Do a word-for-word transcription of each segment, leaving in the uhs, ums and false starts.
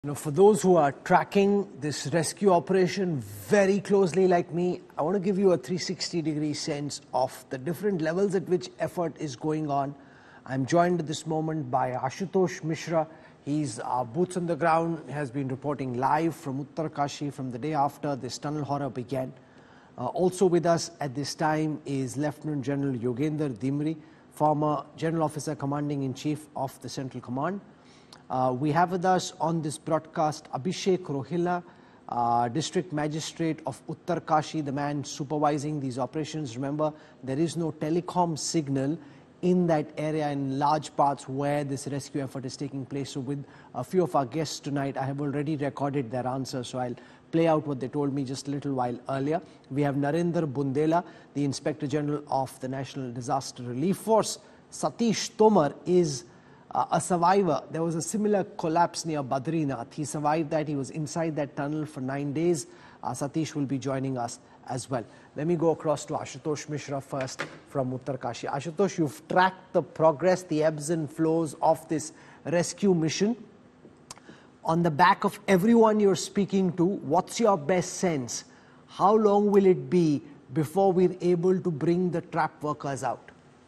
You know, for those who are tracking this rescue operation very closely like me, I want to give you a three sixty degree sense of the different levels at which effort is going on. I'm joined at this moment by Ashutosh Mishra. He's uh, boots on the ground, has been reporting live from Uttarkashi from the day after this tunnel horror began. Uh, also with us at this time is Lieutenant General Yogender Dimri, former General Officer Commanding-in-Chief of the Central Command. Uh, we have with us on this broadcast Abhishek Rohila, uh, District Magistrate of Uttarkashi, the man supervising these operations. Remember, there is no telecom signal in that area in large parts where this rescue effort is taking place. So with a few of our guests tonight, I have already recorded their answers, so I'll play out what they told me just a little while earlier. We have Narendra Bundela, the Inspector General of the National Disaster Relief Force. Satish Tomar is Uh, a survivor. There was a similar collapse near Badrinath. He survived that. He was inside that tunnel for nine days. Uh, Satish will be joining us as well. Let me go across to Ashutosh Mishra first from Uttarkashi. Ashutosh, you've tracked the progress, the ebbs and flows of this rescue mission. On the back of everyone you're speaking to, what's your best sense? How long will it be before we're able to bring the trapped workers out?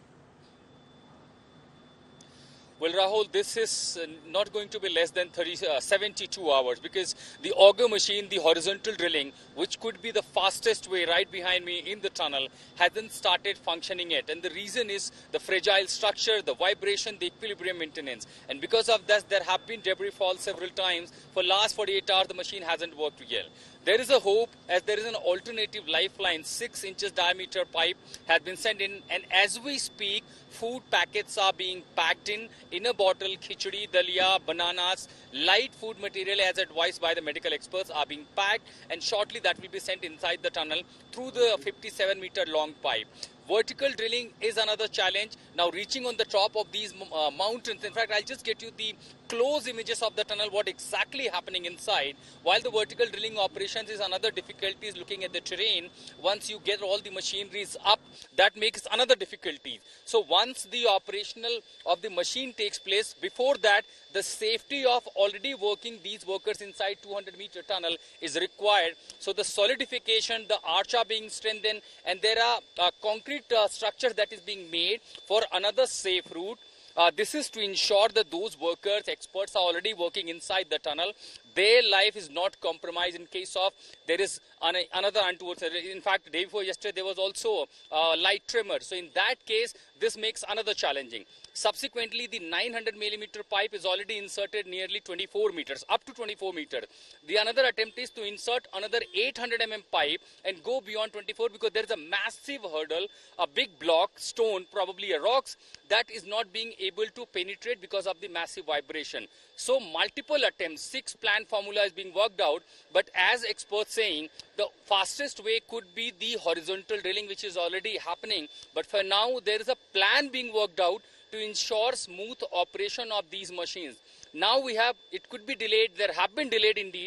Well, Rahul, this is not going to be less than thirty, uh, seventy-two hours because the auger machine, the horizontal drilling, which could be the fastest way right behind me in the tunnel, hasn't started functioning yet. And the reason is the fragile structure, the vibration, the equilibrium maintenance. And because of that, there have been debris falls several times. For last forty-eight hours, the machine hasn't worked well. There is a hope as there is an alternative lifeline, six inches diameter pipe has been sent in, and as we speak, food packets are being packed in, in a bottle, khichdi, dalia, bananas, light food material as advised by the medical experts are being packed, and shortly that will be sent inside the tunnel through the fifty-seven meter long pipe. Vertical drilling is another challenge. Now reaching on the top of these uh, mountains, in fact, I'll just get you the close images of the tunnel, what exactly happening inside. While the vertical drilling operations is another difficulty is looking at the terrain. Once you get all the machineries up, that makes another difficulty. So once the operational of the machine takes place, before that, the safety of already working these workers inside two hundred meter tunnel is required. So the solidification, the arch are being strengthened, and there are uh, concrete uh, structures that is being made for another safe route. Uh, this is to ensure that those workers, experts are already working inside the tunnel. Their life is not compromised in case of there is an, another untoward. In fact, the day before yesterday, there was also a light tremor. So in that case, this makes another challenging. Subsequently, the nine hundred millimeter pipe is already inserted nearly twenty-four meters, up to twenty-four meters. The another attempt is to insert another eight hundred millimeter pipe and go beyond twenty-four because there is a massive hurdle, a big block, stone, probably a rocks, that is not being able to penetrate because of the massive vibration. So multiple attempts, six plan formula is being worked out, but as experts saying, the fastest way could be the horizontal drilling, which is already happening. But for now, there is a plan being worked out to ensure smooth operation of these machines. Now we have, it could be delayed, there have been delayed indeed.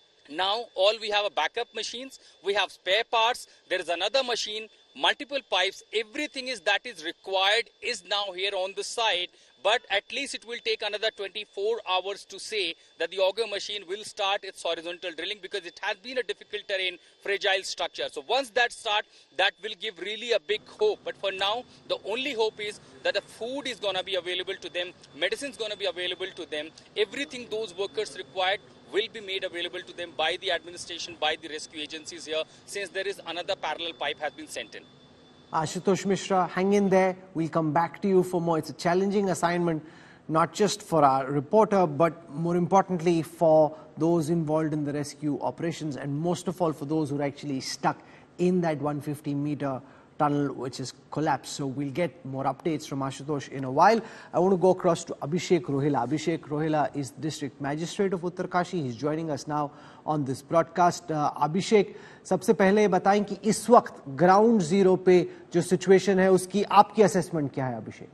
Now all we have are backup machines, we have spare parts, there is another machine, multiple pipes, everything is that is required is now here on the side. But at least it will take another twenty-four hours to say that the auger machine will start its horizontal drilling because it has been a difficult terrain, fragile structure. So once that starts, that will give really a big hope. But for now, the only hope is that the food is going to be available to them, medicine is going to be available to them, everything those workers required will be made available to them by the administration, by the rescue agencies here, since there is another parallel pipe has been sent in. Ashutosh Mishra, hang in there. We'll come back to you for more. It's a challenging assignment, not just for our reporter, but more importantly for those involved in the rescue operations, and most of all for those who are actually stuck in that one hundred fifty meter tunnel which is collapsed. So we'll get more updates from Ashutosh in a while. I want to go across to Abhishek Rohila. Abhishek Rohila is District Magistrate of Uttarkashi. He's joining us now on this broadcast. Uh, Abhishek, सबसे पहले बताएं कि इस वक्त ground zero पे जो situation है उसकी आपकी असेसमेंट क्या है अभिषेक?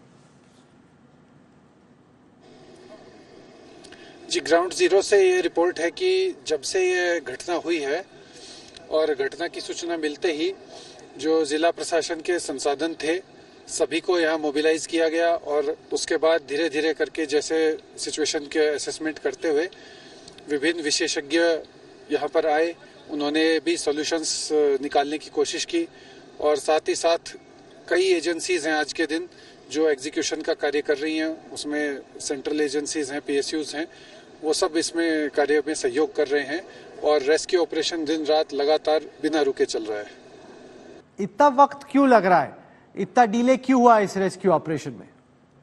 जी, ग्राउंड जीरो से ये रिपोर्ट है कि जब से ये घटना हुई है और घटना की सूचना मिलते ही जो जिला प्रशासन के संसाधन थे सभी को यहाँ मोबिलाइज किया गया और उसके बाद धीरे धीरे करके जैसे सिचुएशन के असेसमेंट करते हुए विभिन्न विशेषज्ञ यहाँ पर आए, उन्होंने भी सॉल्यूशंस निकालने की कोशिश की और साथ ही साथ कई एजेंसीज हैं आज के दिन जो एग्जीक्यूशन का कार्य कर रही हैं, उसमें सेंट्रल एजेंसीज हैं, पीएसयूज हैं, वो सब इसमें कार्य में सहयोग कर रहे हैं और रेस्क्यू ऑपरेशन दिन रात लगातार बिना रुके चल रहा है। इतना वक्त क्यों लग रहा है, इतना डिले क्यों हुआ इस रेस्क्यू ऑपरेशन में?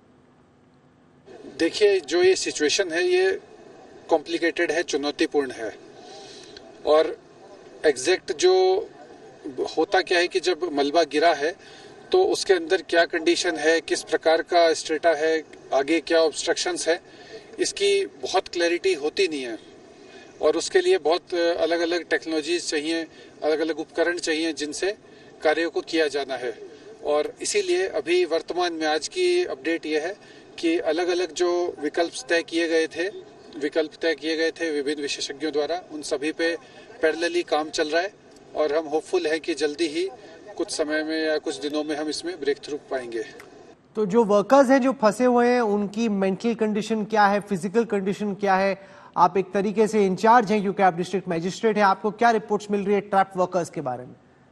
देखिए, जो ये सिचुएशन है ये कॉम्प्लिकेटेड है, चुनौतीपूर्ण है और एग्जैक्ट जो होता क्या है कि जब मलबा गिरा है तो उसके अंदर क्या कंडीशन है, किस प्रकार का स्ट्रेटा है, आगे क्या ऑब्स्ट्रक्शंस है, इसकी बहुत क्लैरिटी होती नहीं है और उसके लिए बहुत अलग अलग टेक्नोलॉजीज चाहिए, अलग अलग उपकरण चाहिए जिनसे कार्यों को किया जाना है। और इसीलिए अभी वर्तमान में आज की अपडेट यह है कि अलग अलग जो विकल्प तय किए गए थे विकल्प तय किए गए थे विभिन्न विशेषज्ञों द्वारा, उन सभी पे पैरेलली काम चल रहा है और हम होपफुल हैं कि जल्दी ही कुछ समय में या कुछ दिनों में हम इसमें ब्रेक थ्रू पाएंगे। तो जो वर्कर्स हैं जो फंसे हुए हैं, उनकी मेंटल कंडीशन क्या है, फिजिकल कंडीशन क्या है? आप एक तरीके से इंचार्ज हैं क्योंकि आप डिस्ट्रिक्ट मजिस्ट्रेट हैं, आपको क्या रिपोर्ट्स मिल रही है ट्रैप वर्कर्स के बारे में?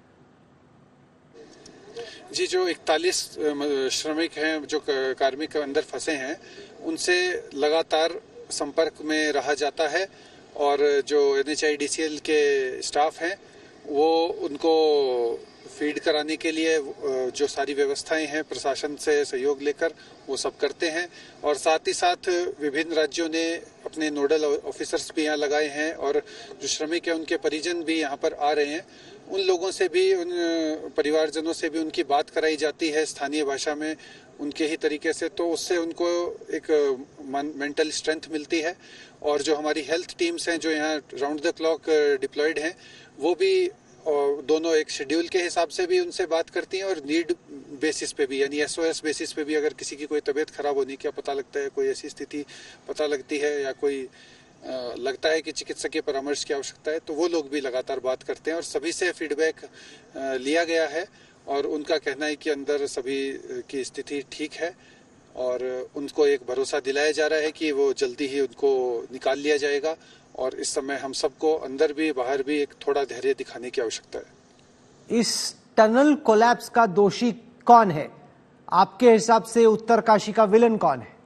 जी, जो इकतालीस श्रमिक हैं जो कार्मिक अंदर फंसे हैं, उनसे लगातार संपर्क में रहा जाता है और जो एनएचआईडीसीएल के स्टाफ हैं वो उनको फीड कराने के लिए जो सारी व्यवस्थाएं हैं प्रशासन से सहयोग लेकर वो सब करते हैं और साथ ही साथ विभिन्न राज्यों ने अपने नोडल ऑफिसर्स भी यहाँ लगाए हैं और जो श्रमिक हैं उनके परिजन भी यहाँ पर आ रहे हैं, उन लोगों से भी, उन परिवारजनों से भी उनकी बात कराई जाती है स्थानीय भाषा में उनके ही तरीके से, तो उससे उनको एक मेंटल स्ट्रेंथ मिलती है। और जो हमारी हेल्थ टीम्स हैं जो यहाँ राउंड द क्लॉक डिप्लॉयड हैं, वो भी और दोनों एक शेड्यूल के हिसाब से भी उनसे बात करती हैं और नीड बेसिस पे भी, यानी एसओएस बेसिस पे भी अगर किसी की कोई तबीयत खराब होने का पता लगता है, कोई ऐसी स्थिति पता लगती है या कोई आ, लगता है कि चिकित्सकीय परामर्श की आवश्यकता है, तो वो लोग भी लगातार बात करते हैं और सभी से फीडबैक लिया गया है और उनका कहना है कि अंदर सभी की स्थिति ठीक है और उनको एक भरोसा दिलाया जा रहा है कि वो जल्दी ही उनको निकाल लिया जाएगा और इस समय हम सबको अंदर भी बाहर भी एक थोड़ा धैर्य दिखाने की आवश्यकता है। इस टनल कोलैप्स का दोषी कौन है आपके हिसाब से? उत्तरकाशी का विलन कौन है?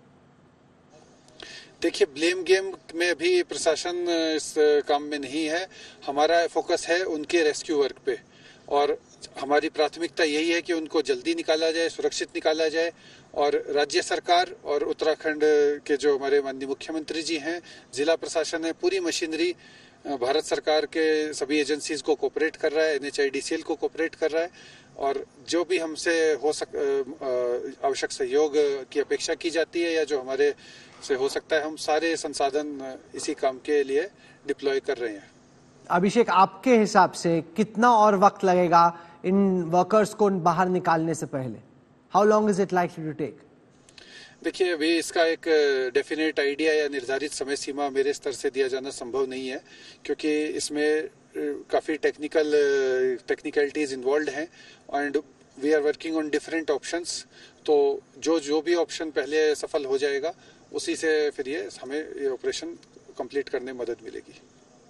देखिए, ब्लेम गेम में अभी प्रशासन इस काम में नहीं है। हमारा फोकस है उनके रेस्क्यू वर्क पे और हमारी प्राथमिकता यही है कि उनको जल्दी निकाला जाए, सुरक्षित निकाला जाए और राज्य सरकार और उत्तराखंड के जो हमारे माननीय मुख्यमंत्री जी हैं, जिला प्रशासन है, पूरी मशीनरी भारत सरकार के सभी एजेंसीज को कोऑपरेट कर रहा है, एनएचआईडीसीएल को कोऑपरेट कर रहा है और जो भी हमसे हो सक आवश्यक सहयोग की अपेक्षा की जाती है या जो हमारे से हो सकता है, हम सारे संसाधन इसी काम के लिए डिप्लॉय कर रहे हैं। अभिषेक, आपके हिसाब से कितना और वक्त लगेगा इन वर्कर्स को बाहर निकालने से पहले? How long is it likely to take? देखिए, अभी इसका एक डेफिनेट आइडिया या निर्धारित समय सीमा मेरे स्तर से दिया जाना संभव नहीं है क्योंकि इसमें काफी टेक्निकल टेक्निकलिटीज इन्वॉल्व हैं and we are working on different options. तो जो जो भी ऑप्शन पहले सफल हो जाएगा उसी से फिर ये हमें ये ऑपरेशन कंप्लीट करने में मदद मिलेगी।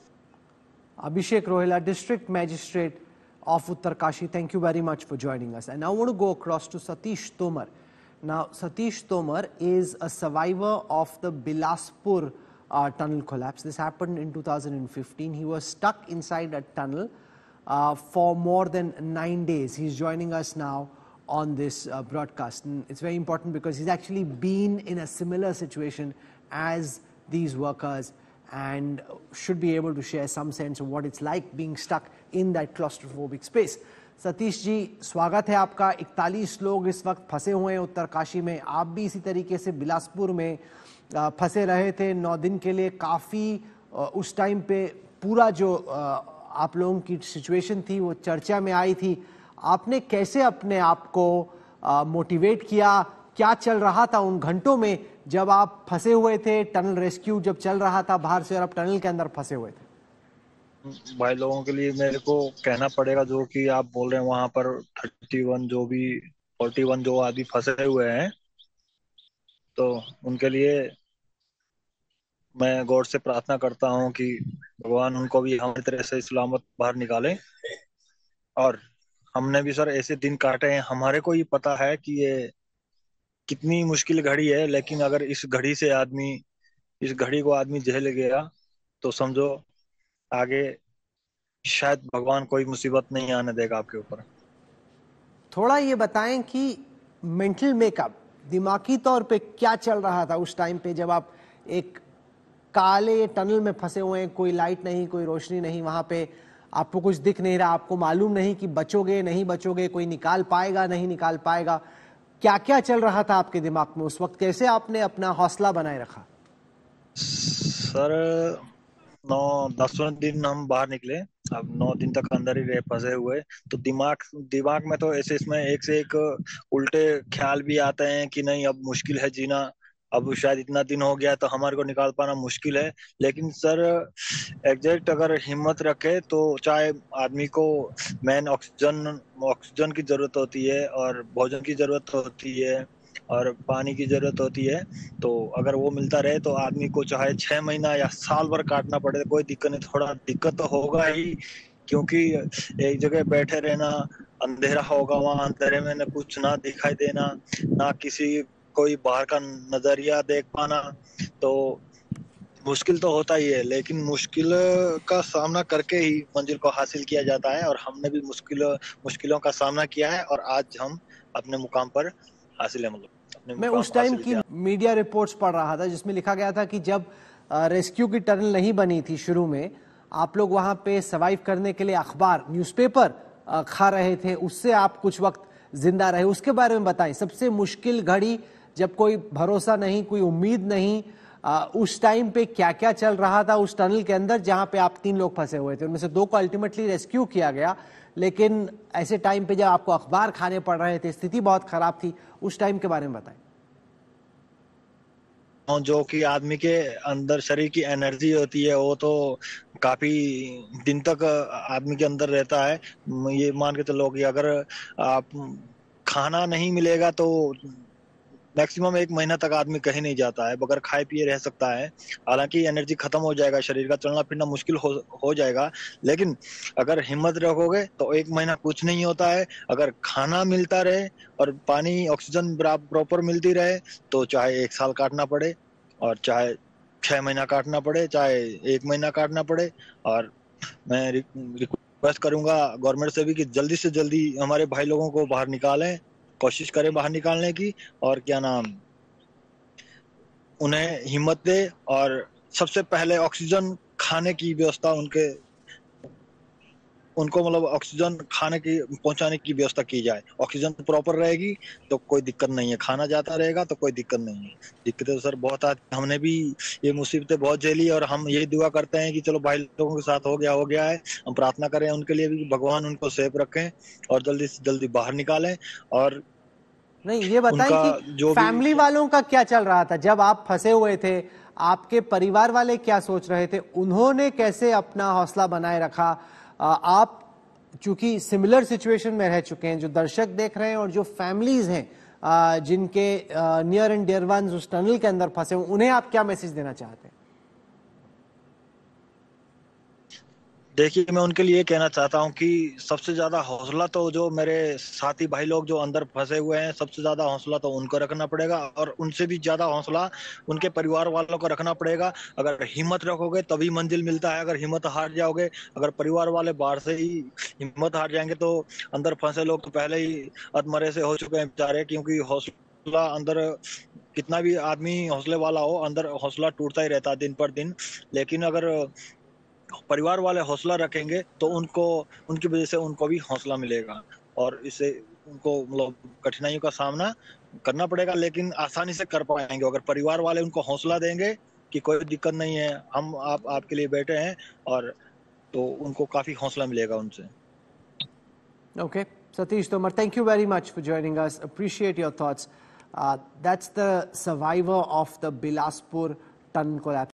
Abhishek Rohila, District Magistrate of Uttarkashi, thank you very much for joining us. And now I want to go across to Satish Tomar. Now, Satish Tomar is a survivor of the Bilaspur uh, tunnel collapse. This happened in two thousand fifteen. He was stuck inside a tunnel uh, for more than nine days. He's joining us now on this uh, broadcast. And it's very important because he's actually been in a similar situation as these workers and should be able to share some sense of what it's like being stuck in that claustrophobic space. Satish ji, स्वागत है आपका। इकतालीस लोग इस वक्त फंसे हुए हैं उत्तरकाशी में। आप भी इसी तरीके से बिलासपुर में फंसे रहे थे नौ दिन के लिए। काफ़ी उस टाइम पे पूरा जो आप लोगों की सिचुएशन थी वो चर्चा में आई थी। आपने कैसे अपने आप को मोटिवेट किया? क्या चल रहा था उन घंटों में जब आप फंसे हुए थे? टनल रेस्क्यू जब चल रहा था बाहर से और आप टनल के अंदर फंसे हुए थे। भाई लोगों के लिए मेरे को कहना पड़ेगा जो कि आप बोल रहे हैं वहां पर इकतीस जो भी इकतालीस जो आदमी फंसे हुए हैं तो उनके लिए मैं गॉड से प्रार्थना करता हूँ कि भगवान उनको भी हमारी तरह से सलामत बाहर निकाले। और हमने भी सर ऐसे दिन काटे हैं, हमारे को ही पता है कि ये कितनी मुश्किल घड़ी है, लेकिन अगर इस घड़ी से आदमी इस घड़ी को आदमी झेल गया तो समझो आगे शायद भगवान कोई मुसीबत नहीं आने देगा आपके ऊपर। थोड़ा ये बताएं कि मेंटल मेकअप, दिमागी तौर पे क्या चल रहा था उस टाइम पे जब आप एक काले टनल में फंसे हुए हैं, कोई लाइट नहीं, कोई रोशनी नहीं, वहां पे आपको कुछ दिख नहीं रहा, आपको मालूम नहीं कि बचोगे नहीं बचोगे, कोई निकाल पाएगा नहीं निकाल पाएगा, क्या क्या चल रहा था आपके दिमाग में उस वक्त? कैसे आपने अपना हौसला बनाए रखा? सर नौ दसवें दिन हम बाहर निकले, अब नौ दिन तक अंदर ही रहे फंसे हुए, तो दिमाग दिमाग में तो ऐसे इसमें एक से एक उल्टे ख्याल भी आते हैं कि नहीं अब मुश्किल है जीना, अब शायद इतना दिन हो गया तो हमारे को निकाल पाना मुश्किल है। लेकिन सर एग्जैक्ट अगर हिम्मत रखे तो चाहे आदमी को मेन ऑक्सीजन ऑक्सीजन की जरूरत होती है और भोजन की जरूरत होती है और पानी की जरूरत होती है, तो अगर वो मिलता रहे तो आदमी को चाहे छह महीना या साल भर काटना पड़े कोई दिक्कत नहीं। थोड़ा दिक्कत तो होगा ही, क्योंकि एक जगह बैठे रहना, अंधेरा होगा, वहां अंधेरे में न कुछ ना दिखाई देना, ना किसी कोई बाहर का नजरिया देख पाना, तो मुश्किल तो होता ही है। लेकिन मुश्किल का सामना करके ही मंजिल को हासिल किया जाता है, और हमने भी मुश्किल मुश्किलों का सामना किया है और आज हम अपने मुकाम पर हासिल है, मतलब मैं उस टाइम की मीडिया रिपोर्ट्स पढ़ रहा था जिसमें लिखा गया था कि जब रेस्क्यू की टनल नहीं बनी थी शुरू में, आप लोग वहां पे सर्वाइव करने के लिए अखबार न्यूज़पेपर खा रहे थे, उससे आप कुछ वक्त जिंदा रहे। उसके बारे में बताएं, सबसे मुश्किल घड़ी जब कोई भरोसा नहीं, कोई उम्मीद नहीं, आ, उस टाइम पे क्या क्या चल रहा था उस टनल के अंदर जहां पे आप तीन लोग फंसे हुए थे? उनमें से दो को अल्टीमेटली रेस्क्यू किया गया, लेकिन ऐसे टाइम पे जब आपको अखबार खाने पड़ रहे थे, स्थिति बहुत खराब थी, उस टाइम के बारे में बताएं। जो कि आदमी के अंदर शरीर की एनर्जी होती है वो तो काफी दिन तक आदमी के अंदर रहता है। ये मान के चलो कि अगर आप खाना नहीं मिलेगा तो मैक्सिमम एक महीना तक आदमी कहीं नहीं जाता है, बगैर खाए पिए रह सकता है। हालांकि एनर्जी खत्म हो जाएगा, शरीर का चलना फिरना मुश्किल हो हो जाएगा, लेकिन अगर हिम्मत रखोगे तो एक महीना कुछ नहीं होता है। अगर खाना मिलता रहे और पानी ऑक्सीजन प्रॉपर मिलती रहे तो चाहे एक साल काटना पड़े और चाहे छह महीना काटना पड़े, चाहे एक महीना काटना पड़े। और मैं रिक्वेस्ट करूंगा गवर्नमेंट से भी कि जल्दी से जल्दी हमारे भाई लोगों को बाहर निकालें, कोशिश करें बाहर निकालने की, और क्या नाम उन्हें हिम्मत दे। और सबसे पहले ऑक्सीजन खाने की व्यवस्था उनके उनको मतलब ऑक्सीजन खाने की पहुंचाने की व्यवस्था की जाए। ऑक्सीजन प्रॉपर रहेगी तो कोई दिक्कत नहीं है, खाना जाता रहेगा तो कोई दिक्कत नहीं है। दिक्कतें तो सर बहुत आती, हमने भी ये मुसीबतें बहुत झेली और हम यही दुआ करते हैं कि चलो भाई लोगों के साथ हो गया हो गया है। हम प्रार्थना करें उनके लिए भी, भगवान उनको सेफ रखें और जल्दी से जल्दी बाहर निकालें। और नहीं, ये बताएं कि जो फैमिली वालों का क्या चल रहा था जब आप फंसे हुए थे? आपके परिवार वाले क्या सोच रहे थे? उन्होंने कैसे अपना हौसला बनाए रखा? आप चूंकि सिमिलर सिचुएशन में रह चुके हैं, जो दर्शक देख रहे हैं और जो फैमिलीज हैं जिनके नियर एंड डियर वंस उस टनल के अंदर फंसे हुए, उन्हें आप क्या मैसेज देना चाहते हैं? देखिए, मैं उनके लिए कहना चाहता हूं कि सबसे ज्यादा हौसला तो जो मेरे साथी भाई लोग जो अंदर फंसे हुए हैं, सबसे ज्यादा हौसला तो उनको रखना पड़ेगा, और उनसे भी ज्यादा हौसला उनके परिवार वालों को रखना पड़ेगा। अगर हिम्मत रखोगे तभी मंजिल मिलता है, अगर हिम्मत हार जाओगे, अगर परिवार वाले बाहर से ही हिम्मत हार जाएंगे तो अंदर फंसे लोग तो पहले ही अधमरे से हो चुके हैं बेचारे। क्योंकि हौसला अंदर कितना भी आदमी हौसले वाला हो, अंदर हौसला टूटता ही रहता है दिन पर दिन। लेकिन अगर परिवार वाले हौसला रखेंगे तो उनको उनकी वजह से उनको भी हौसला मिलेगा, और इससे उनको मतलब कठिनाइयों का सामना करना पड़ेगा लेकिन आसानी से कर पाएंगे। अगर परिवार वाले उनको हौसला देंगे कि कोई दिक्कत नहीं है, हम आप आपके लिए बैठे हैं, और तो उनको काफी हौसला मिलेगा उनसे। Okay, Satish Tomar, thank you very much for joining us. Appreciate your thoughts. Uh, that's the survivor of the Bilaspur tunnel collapse.